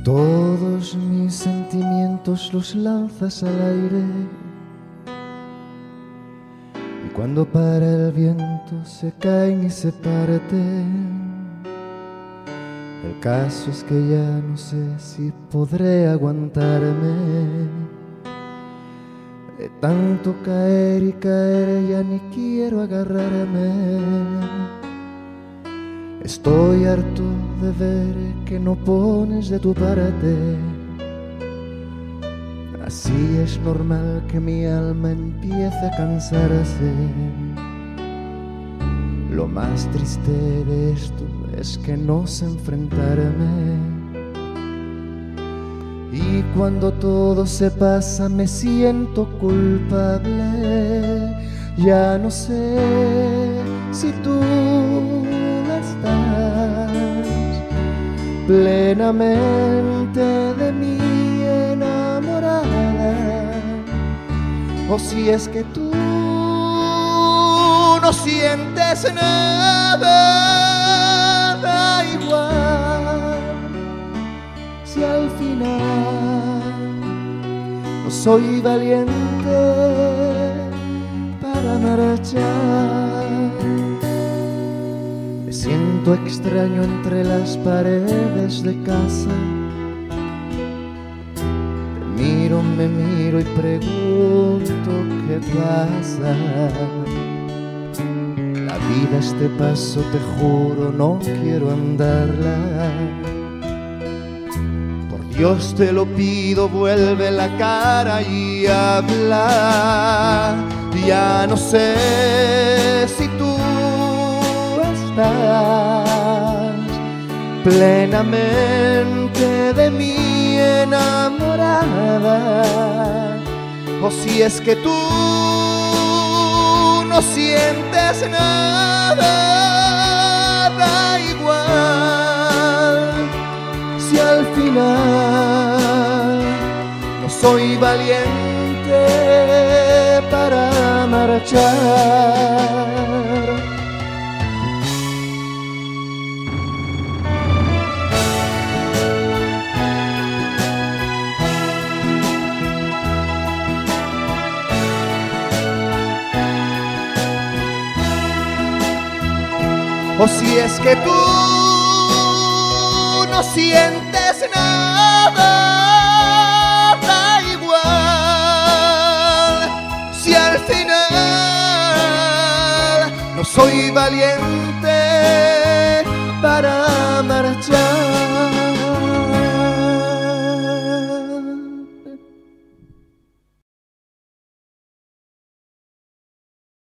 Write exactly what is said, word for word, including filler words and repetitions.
Todos mis sentimientos los lanzas al aire, y cuando para el viento se caen y se parten. El caso es que ya no sé si podré aguantarme. De tanto caer y caer ya ni quiero agarrarme. Estoy harto de ver que no pones de tu parte. Así es normal que mi alma empiece a cansarse. Lo más triste de esto es que no sé enfrentarme. Y cuando todo se pasa me siento culpable. Ya no sé si tú estás plenamente de mí enamorada, o si es que tú no sientes nada. Da igual si al final no soy valiente para marchar. Me siento extraño entre las paredes de casa. Te miro, me miro y pregunto qué pasa. La vida este paso, te juro, no quiero andarla. Por Dios te lo pido, vuelve la cara y habla. Ya no sé si tú estás plenamente de mí enamorada, o si es que tú no sientes nada. Da igual si al final no soy valiente para marchar. O si es que tú no sientes nada, da igual si al final no soy valiente para marchar.